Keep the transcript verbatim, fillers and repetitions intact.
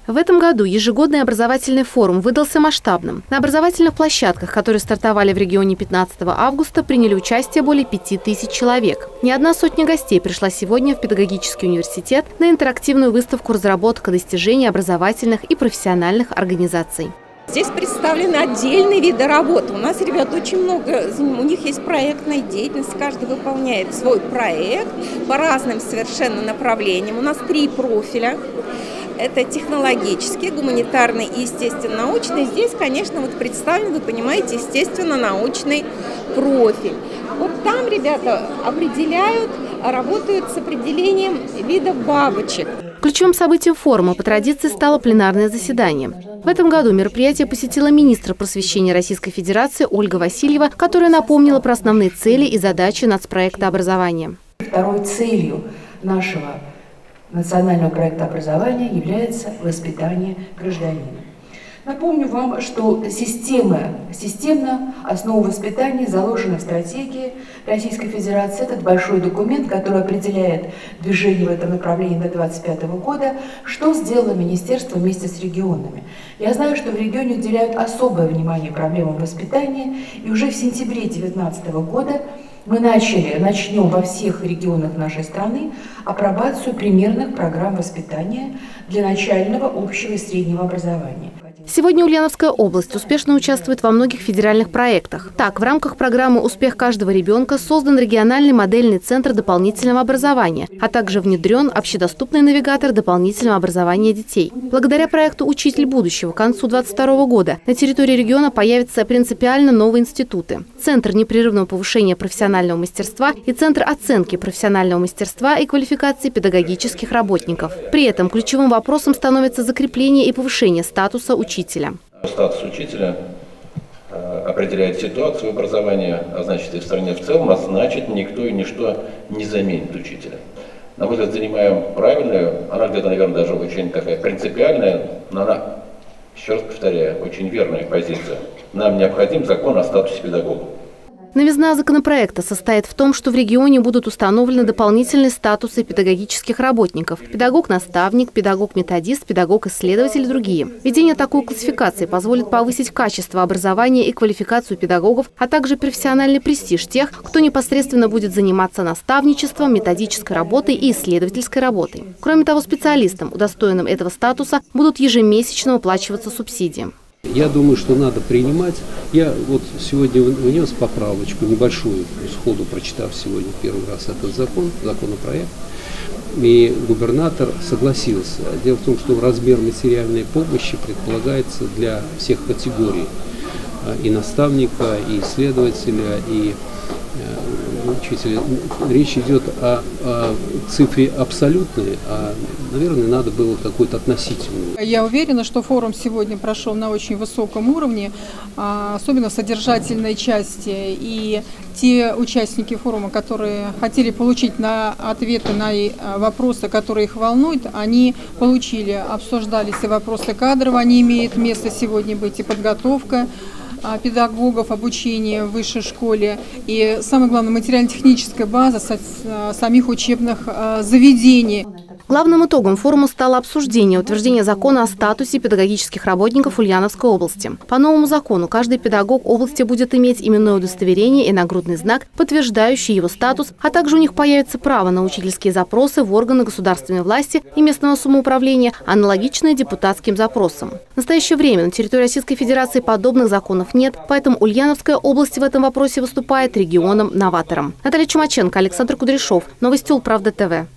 В этом году ежегодный образовательный форум выдался масштабным. На образовательных площадках, которые стартовали в регионе пятнадцатого августа, приняли участие более пяти тысяч человек. Не одна сотня гостей пришла сегодня в педагогический университет на интерактивную выставку разработок и достижений образовательных и профессиональных организаций. Здесь представлены отдельные виды работы. У нас, ребят, очень много, у них есть проектная деятельность, каждый выполняет свой проект по разным совершенно направлениям. У нас три профиля. Это технологический, гуманитарный и естественно-научный. Здесь, конечно, вот представлен, вы понимаете, естественно-научный профиль. Вот там ребята определяют, работают с определением видов бабочек. Ключевым событием форума по традиции стало пленарное заседание. В этом году мероприятие посетила министр просвещения Российской Федерации Ольга Васильева, которая напомнила про основные цели и задачи нацпроекта образования. Второй целью нашего национального проекта образования является воспитание гражданина. Напомню вам, что система, системно основа воспитания заложена в стратегии Российской Федерации. Этот большой документ, который определяет движение в этом направлении до две тысячи двадцать пятого года, что сделало министерство вместе с регионами. Я знаю, что в регионе уделяют особое внимание проблемам воспитания, и уже в сентябре две тысячи девятнадцатого года мы начали, начнем во всех регионах нашей страны апробацию примерных программ воспитания для начального, общего и среднего образования. Сегодня Ульяновская область успешно участвует во многих федеральных проектах. Так, в рамках программы «Успех каждого ребенка» создан региональный модельный центр дополнительного образования, а также внедрен общедоступный навигатор дополнительного образования детей. Благодаря проекту «Учитель будущего» к концу две тысячи двадцать второго года на территории региона появятся принципиально новые институты. Центр непрерывного повышения профессионального мастерства и Центр оценки профессионального мастерства и квалификации педагогических работников. При этом ключевым вопросом становится закрепление и повышение статуса учителя. Статус учителя э, определяет ситуацию образования, а значит и в стране в целом, а значит никто и ничто не заменит учителя. На мой взгляд, занимаем правильную, она где-то, наверное, даже очень такая принципиальная, но она, еще раз повторяю, очень верная позиция. Нам необходим закон о статусе педагога. Новизна законопроекта состоит в том, что в регионе будут установлены дополнительные статусы педагогических работников – педагог-наставник, педагог-методист, педагог-исследователь и другие. Введение такой классификации позволит повысить качество образования и квалификацию педагогов, а также профессиональный престиж тех, кто непосредственно будет заниматься наставничеством, методической работой и исследовательской работой. Кроме того, специалистам, удостоенным этого статуса, будут ежемесячно выплачиваться субсидии. Я думаю, что надо принимать. Я вот сегодня внес поправочку небольшую, сходу прочитав сегодня первый раз этот закон, законопроект, и губернатор согласился. Дело в том, что размер материальной помощи предполагается для всех категорий. И наставника, и исследователя, и учителя. Речь идет о, о цифре абсолютной, а, наверное, надо было какую-то относительную. Я уверена, что форум сегодня прошел на очень высоком уровне, особенно в содержательной части. И те участники форума, которые хотели получить на ответы на вопросы, которые их волнуют, они получили. Обсуждались и вопросы кадров, они имеют место сегодня быть, и подготовка педагогов, обучение в высшей школе и, самое главное, материально-техническая база самих учебных заведений. Главным итогом форума стало обсуждение утверждения закона о статусе педагогических работников Ульяновской области. По новому закону каждый педагог области будет иметь именное удостоверение и нагрудный знак, подтверждающий его статус, а также у них появится право на учительские запросы в органы государственной власти и местного самоуправления, аналогичные депутатским запросам. В настоящее время на территории Российской Федерации подобных законов нет, поэтому Ульяновская область в этом вопросе выступает регионом-новатором. Наталья Чумаченко, Александр Кудряшов. Новости Улправда ТВ.